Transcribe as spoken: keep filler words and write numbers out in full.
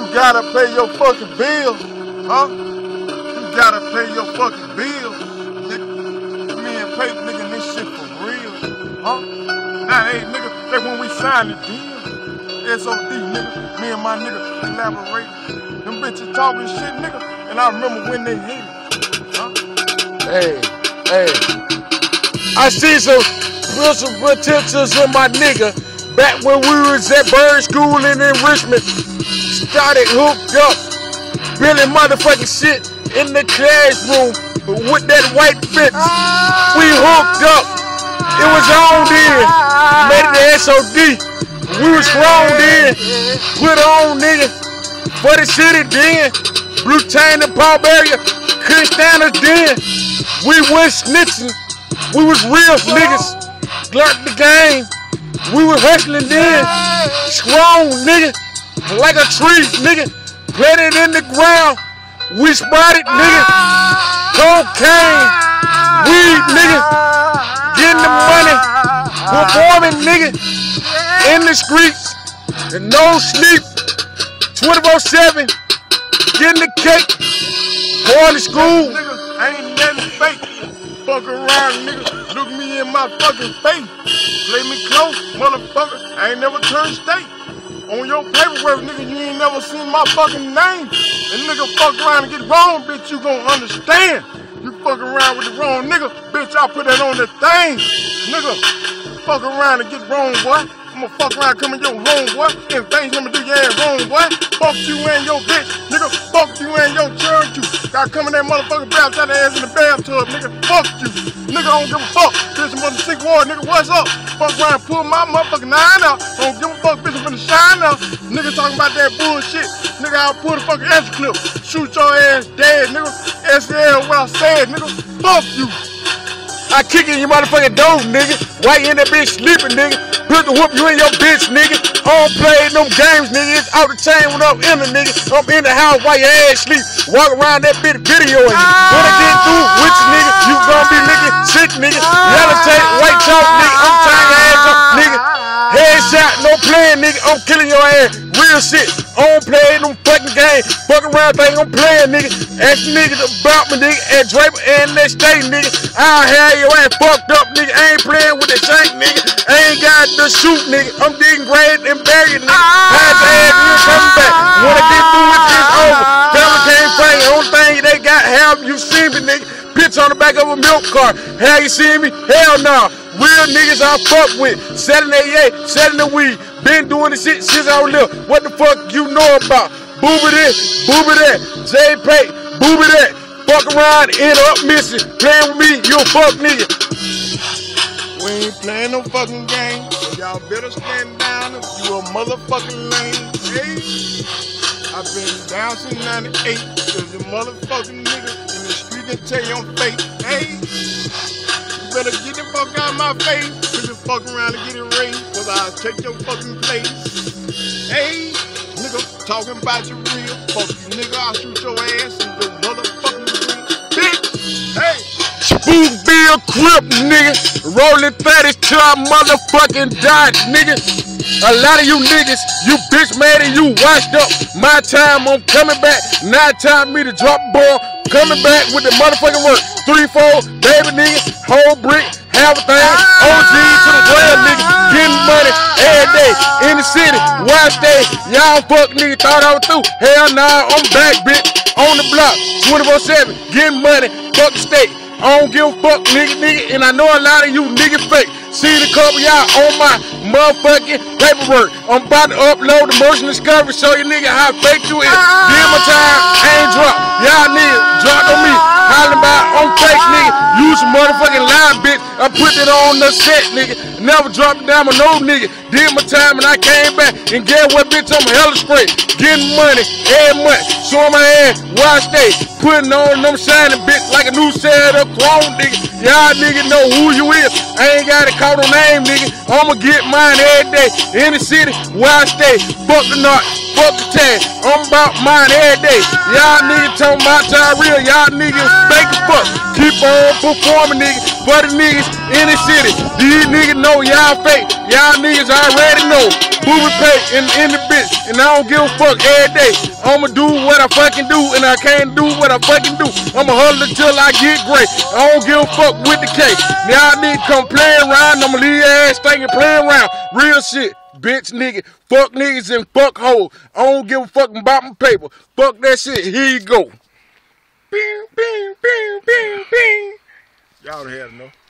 gotta pay your fucking bills, huh? You gotta pay your fucking bills, nigga. Me and Pate, nigga, this shit for real, huh? Now, hey, nigga, that's when we signed the deal. S O D, nigga. Me and my nigga collaborated. Them bitches talking shit, nigga. And I remember when they hit it, huh? Hey, hey. I see some some potentials in my nigga. Back when we was at Bird School in Richmond, started hooked up, really motherfucking shit in the classroom with that white bitch. We hooked up. It was on then. Made it to S O D. We was grown then. Put on, nigga. For the city then. Blue Chain and Paul Barrier couldn't stand us then. We went snitching. We was real niggas. Learned the game. We was hustling then. Strong, nigga. Like a tree, nigga. Planted in the ground. We spotted, nigga. Cocaine. Weed, nigga. Getting the money. Performing, nigga. In the streets. And no sleep. twenty-four seven. Getting the cake. Going to school. Nigga, I ain't nothing fake. Fuck around, nigga. Look me in my fucking face. Play me close, motherfucker. I ain't never turned state. On your paperwork, nigga, you ain't never seen my fucking name. And nigga, fuck around and get wrong, bitch, you gon' understand. You fuck around with the wrong nigga, bitch, I'll put that on the thing. Nigga, fuck around and get wrong, boy. I'ma fuck around, come in your home, boy. And things I'ma do your ass wrong, boy. Fuck you and your bitch, nigga. Fuck you and your church, you. Got come in that motherfucking bathtub, that ass in the bathtub, nigga. Fuck you. Nigga, I don't give a fuck. Bitch, I'm on the sick ward, nigga. What's up? Fuck around, pull my motherfucking nine out. Don't give a fuck, bitch, I'm finna shine out. Nigga talking about that bullshit. Nigga, I'll pull the fucking extra clip. Shoot your ass dead, nigga. S L what I said, nigga. Fuck you. I kick in your motherfucking door, nigga. Why you in that bitch sleeping, nigga? Put the whoop you in your bitch, nigga. I don't play them games, nigga. It's out the chain when I'm in the nigga. I'm in the house while your ass sleep. Walk around that bitch videoing you. When I get through with you, nigga, you gon' be licking sick, nigga. Yellow tape, white chalk, nigga. I'm tying your ass up, nigga. Headshot, no playing, nigga. I'm killing your ass. Real shit. I don't play them fucking games. Fuck around, think I'm playing, nigga. Ask niggas about me, nigga. At Draper and that state, nigga. I'll have your ass fucked up, nigga. I ain't playing with the shank, nigga. I ain't got the shoot, nigga. I'm digging grave and buried, nigga. Had to ask you coming back. When I get through with this over, family can't fight. Only thing they got, have you seen me, nigga. Bitch on the back of a milk cart. Have you seen me? Hell no. Nah. Real niggas I fuck with. Selling A A, selling the weed. Been doing this shit since I was little. What the fuck you know about? Booby this, booby that. J Pate, booby that. Fuck around, end up missing. Playing with me, you a fuck nigga. We ain't playing no fucking game. So y'all better stand down if you a motherfucking lame. Hey, I've been down since ninety-eight. Cause the motherfucking nigga in the street can tell you I'm fake. Hey, you better get the fuck out of my face. Cause you fuck around and get it raised. Cause I'll take your fucking place. Hey, nigga, talking about you real. Fuck you, nigga, I'll shoot your ass in your motherfucking grill. Bitch, hey. Spook be a crip, nigga. Rolling fatties till I motherfucking die, nigga. A lot of you niggas, you bitch mad and you washed up. My time, I'm coming back. Now time me to drop a ball. Coming back with the motherfucking work. Three, four, baby nigga, whole brick, half a thing. O G to the world, nigga. Getting money every day in the city. Watch day, y'all fuck nigga thought I was through. Hell nah, I'm back, bitch. On the block, twenty-four seven, getting money, fuck the state. I don't give a fuck, nigga, nigga, and I know a lot of you niggas fake. See the couple y'all on my motherfucking paperwork. I'm about to upload the motion discovery, show you nigga how fake you is. Give my time, I ain't drop. Y'all niggas drop on me. Hollin' about I'm fake, nigga. Use a motherfucking lie, bitch. I put it on the set, nigga. Never dropped down on no nigga. Did my time and I came back and get what, bitch, I'm hella straight. Getting money every month. Showing my ass where I stay. Putting on them shining bitch like a new set of clone, nigga. Y'all niggas know who you is. I ain't got it called no name, nigga. I'ma get mine every day. In the city where I stay. Fuck the knot. Fuck the tag. I'm about mine every day. Y'all niggas talking about y'all real. Y'all niggas fake as fuck. keep on performing, nigga, for the niggas in the city. These niggas know y'all fake. Y'all niggas already know. Booby pay in, in the bitch, and I don't give a fuck every day. I'ma do what I fucking do, and I can't do what I fucking do. I'ma hustle until I get great. I don't give a fuck with the cake. Y'all niggas come playing around, I'ma leave your ass thinking playing around. Real shit. Bitch, nigga, fuck niggas and fuck hoes. I don't give a fuck about my paper. Fuck that shit. Here you go. Bing, bing, bing, bing, bing. Y'all done had enough.